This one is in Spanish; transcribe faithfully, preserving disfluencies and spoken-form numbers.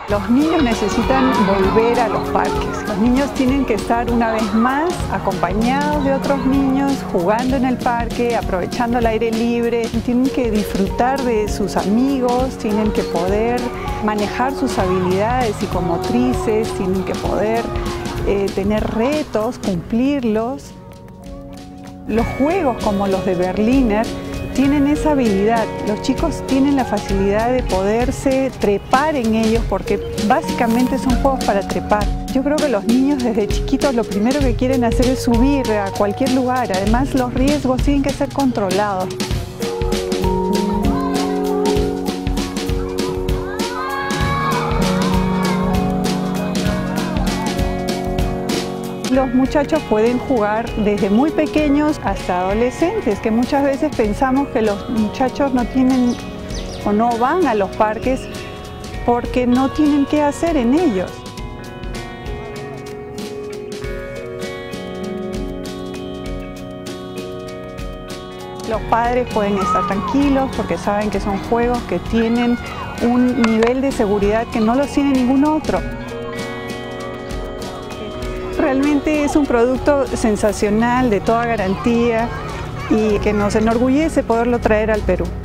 Los niños necesitan volver a los parques. Los niños tienen que estar una vez más acompañados de otros niños, jugando en el parque, aprovechando el aire libre. Tienen que disfrutar de sus amigos, tienen que poder manejar sus habilidades psicomotrices, tienen que poder eh, tener retos, cumplirlos. Los juegos como los de Berliner tienen esa habilidad. Los chicos tienen la facilidad de poderse trepar en ellos porque básicamente son juegos para trepar. Yo creo que los niños desde chiquitos lo primero que quieren hacer es subir a cualquier lugar. Además, los riesgos tienen que ser controlados. Los muchachos pueden jugar desde muy pequeños hasta adolescentes, que muchas veces pensamos que los muchachos no tienen o no van a los parques porque no tienen qué hacer en ellos. Los padres pueden estar tranquilos porque saben que son juegos que tienen un nivel de seguridad que no los tiene ningún otro. Realmente es un producto sensacional, de toda garantía y que nos enorgullece poderlo traer al Perú.